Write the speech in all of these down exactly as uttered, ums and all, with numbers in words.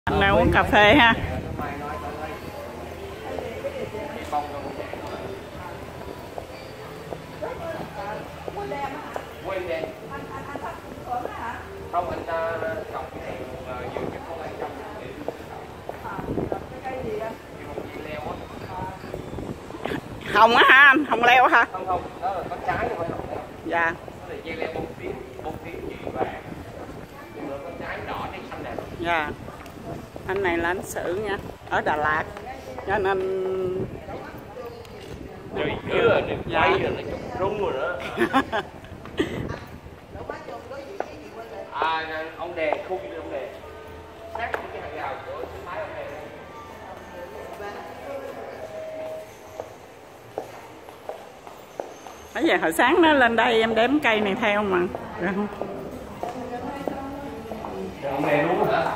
Anh nào uống cà phê ha. Không, anh ta trồng cái này vừa cái con anh trong cái gì á? Leo á. Hồng á hả anh? Hồng leo hả? Không không, đó là có trái thôi không leo. Dạ. Nó là dây leo bông tím, bông tím gì vàng. Nhưng mà có trái đỏ trái xanh đẹp. Dạ. Anh này là anh Sự nha, ở Đà Lạt. Cho nên Trời dữ rồi, đừng dạ. quay rồi nó trúng rung rồi đó. À, ông đèn khung đi ông đèn. Sát cái hàng rào của chiếc máy ông đèn. Bây giờ hồi sáng nó lên đây em đếm cây này theo mà. Được không? Ông đèn luôn hả?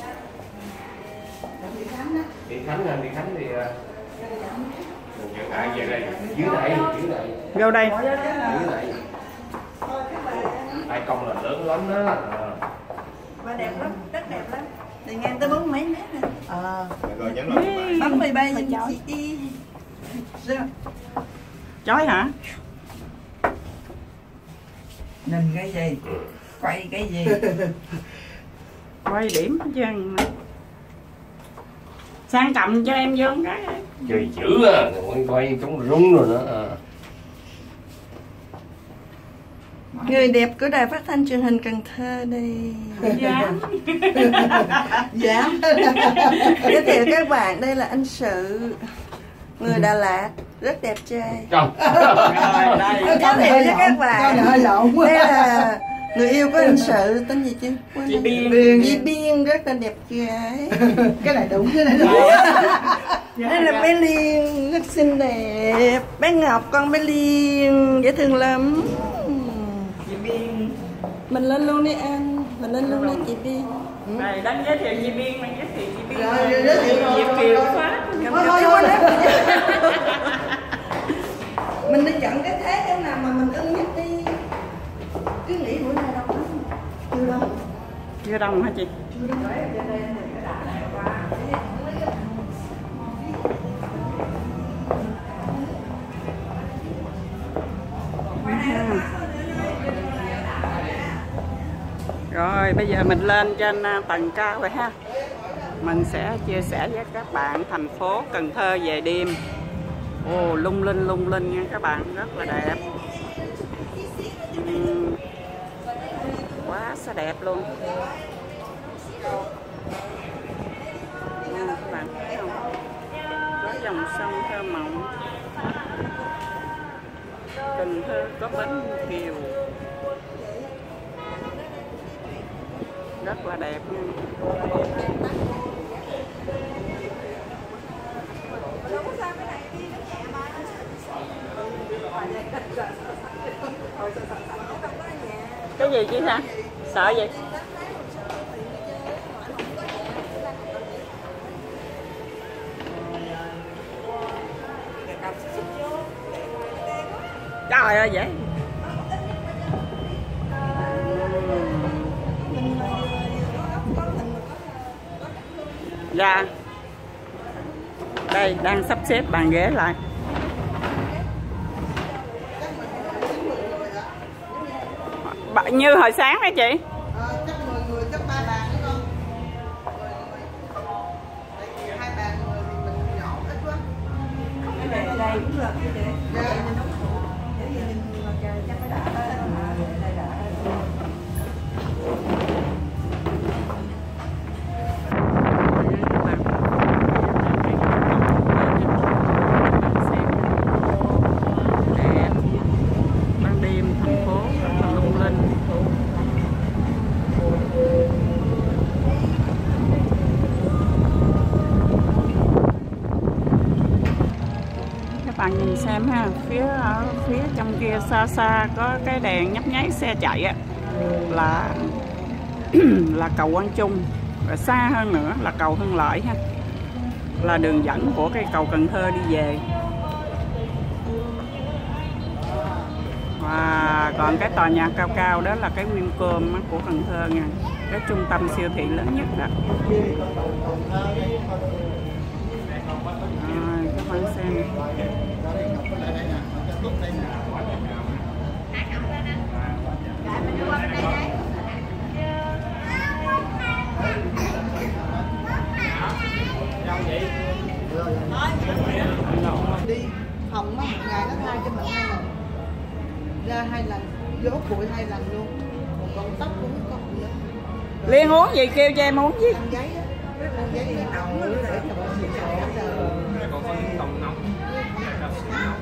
Điện Khánh nè, Điện Khánh thì hiện tại về đây, dưới đây, dưới đây. Vô đây. Dưới đây. Hai công là lớn lắm đó. Và đẹp lắm, rất đẹp lắm. Thì ngang tới bốn mấy mét nè. Ờ. Rồi nhấn lại. Bấm mười ba giờ chị đi. Chói hả? Nhìn cái gì? Quay cái gì? Quay điểm chứ. Sang cầm cho em vô cái. Trời dữ à, quay quay trống rung rồi đó. À. Người đẹp của đài phát thanh truyền hình Cần Thơ đây. Dạ. Dạ. Giới thiệu các bạn, đây là anh Sự, người Đà Lạt, rất đẹp trai. Trời. Rồi đây. Giới thiệu cho các bạn, hơi lộn quá. đây là người yêu của anh Sự, tên gì chứ? Quên Chị rồi. Biên. Chị Biên rất là đẹp gái. Cái này đúng, cái này đúng. Đây là bé Liên, rất xinh đẹp. Bé Ngọc, con bé Liên, dễ thương lắm. Chị Biên. Mình lên luôn đi anh, mình lên luôn đi chị Biên. Đây đến giới thiệu chị Biên, mình giới thiệu chị Biên. Rồi, giới thiệu rồi. Diệp Kiều Phát. Thôi thôi thôi đó. Mình đi chọn cái thế chỗ nào mà mình ưng nhất đi. Cứ nghĩ bữa nay đâu lắm. Chưa đâu. Chưa đông hả chị? Rồi bây giờ mình lên trên tầng cao rồi ha. Mình sẽ chia sẻ với các bạn thành phố Cần Thơ về đêm. Ồ, lung linh lung linh nha các bạn, rất là đẹp. uhm, Quá sẽ đẹp luôn. Nha các bạn thấy không? Có dòng sông thơ mộng. Cần Thơ có bến Kiều, rất là đẹp nha. Cái gì chứ sao? Sợ gì? Trời ơi dễ. Dạ. Đây đang sắp xếp bàn ghế lại. Như hồi sáng đó chị. Ờ, chắc mười người, chắc ba bàn đúng không? Tại vì hai bàn người thì mình nhỏ ít quá. Cái này đây cũng được chứ chị. Dạ. Để gì nhìn mặt trời chắc mới đã. Đây đã. Bạn nhìn xem ha, phía ở phía trong kia xa xa có cái đèn nhấp nháy xe chạy á, là là cầu Quang Trung. Và xa hơn nữa là cầu Hưng Lợi ha, là đường dẫn của cái cầu Cần Thơ đi về. Và còn cái tòa nhà cao cao đó là cái Wincom của Cần Thơ nha. cái trung tâm siêu thị lớn nhất đó. Rồi các bạn xem. Đi phòng á, một ngày nó thay cho mình hai lần, ra hai lần, vô bụi hai lần luôn, còn con tóc cũng còn nữa. Liên uống gì kêu cho em uống gì? Ăn giấy á, ăn giấy để nóng để cho mình xịt sạch hết rồi. Còn có những tông nóng, cao sữa nóng,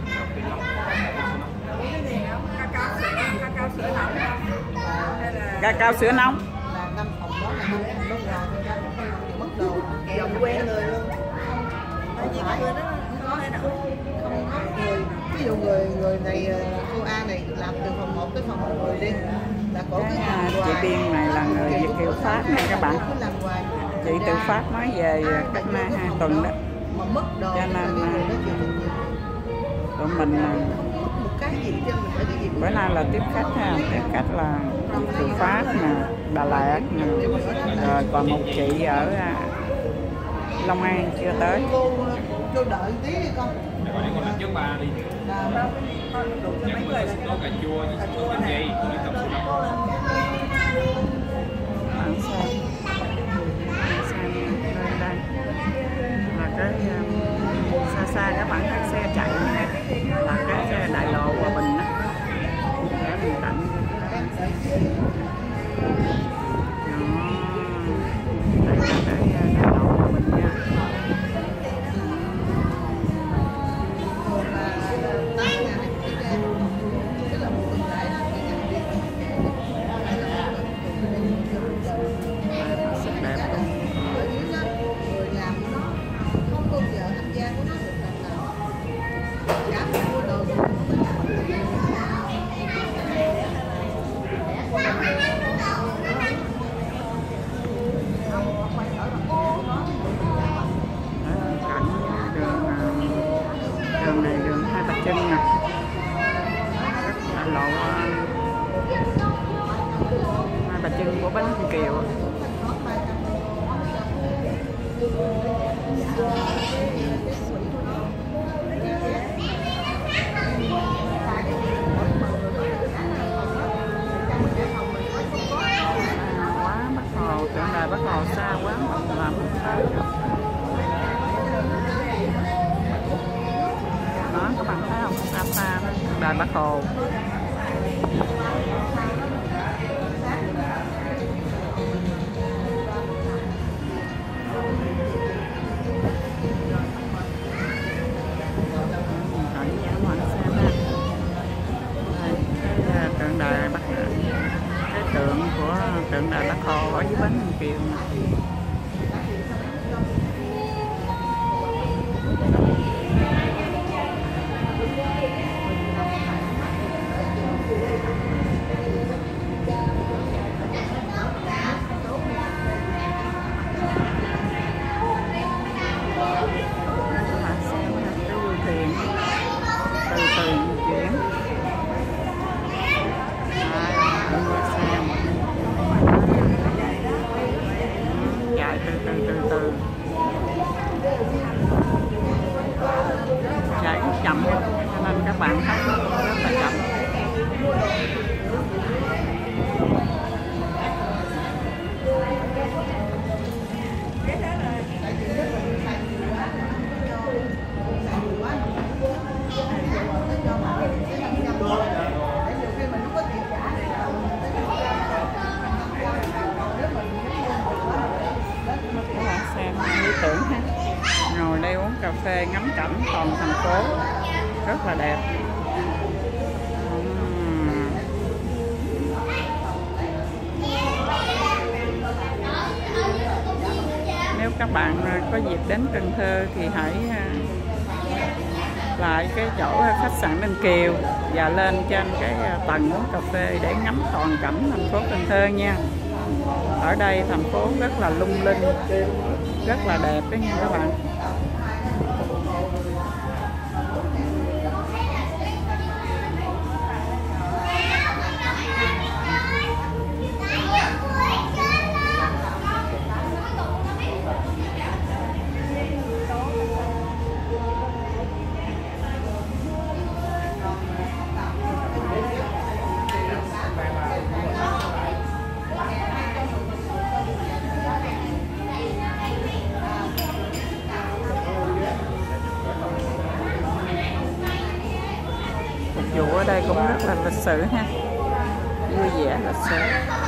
Ca cao sữa nóng. Là năm phòng đó là năm phòng đó là mất đồ, dòng quen người luôn. Không phải người đó không có không có người, ví dụ người người này cô A này làm từ phòng một tới phòng mười đi là cổ cứ làm Chị Biên này là người Việt kiều Pháp nha các bạn. cứ làm hoài. Chị từ Pháp nói về cách nay hai tuần đó. Mà mất đồ Cho nên cái người đó chịu được nhiều. tụi mình Không mất một cái gì cho mình phải cái gì bữa nay là tiếp khách ha, tiếp khách là từ Pháp nè, Đà Lạt nè, rồi còn một chị ở Long An chưa tới. cô cô đợi tí đi con. Rồi để con làm trước ba đi. Là con đủ cho mấy người Có cà chua với sữa kim chi, với tông sữa nóng. Bạn xem, bạn xem lên đây là cái um, xa xa các bạn thấy xe chạy nha, là cái xe đại lộ Hòa Bình đó, để mình tặng. Đó, đây là cái đại lộ Hòa Bình nha. Rất đẹp luôn. người làm của nó không bao giờ tham gia của nó được lần nào. Giá phải mua đồ Cảnh đường đường này đường Hai Bà Trưng nè, đại lộ Hai Bà Trưng của Bến Thuận Kiều. Quá Bắc Hồ, tượng đài Bắc Hồ xa quá mà làm không sao được. Đó các bạn thấy không, xa xa đó, tượng đài Bắc Hồ. Cảnh các bạn xem ha. Đây, cái tượng đài Bắc, cái tượng của tượng đài Bắc Hồ ở dưới Bến Thuận Kiều nè. Các bạn xem ha, cái du thuyền từ từ di chuyển. Đây, người xem. Chạy từ từ từ từ, chạy rất chậm cho nên các bạn thấy rất là chậm. Các bạn xem lý tưởng ha, ngồi đây uống cà phê ngắm cảnh toàn thành phố rất là đẹp. Uhm. Nếu các bạn có dịp đến Cần Thơ thì hãy lại cái chỗ khách sạn Ninh Kiều và lên trên cái tầng uống cà phê để ngắm toàn cảnh thành phố Cần Thơ nha. Ở đây thành phố rất là lung linh, rất là đẹp đó nha các bạn. vụ ở đây cũng rất là lịch sự ha, vui vẻ lịch sự.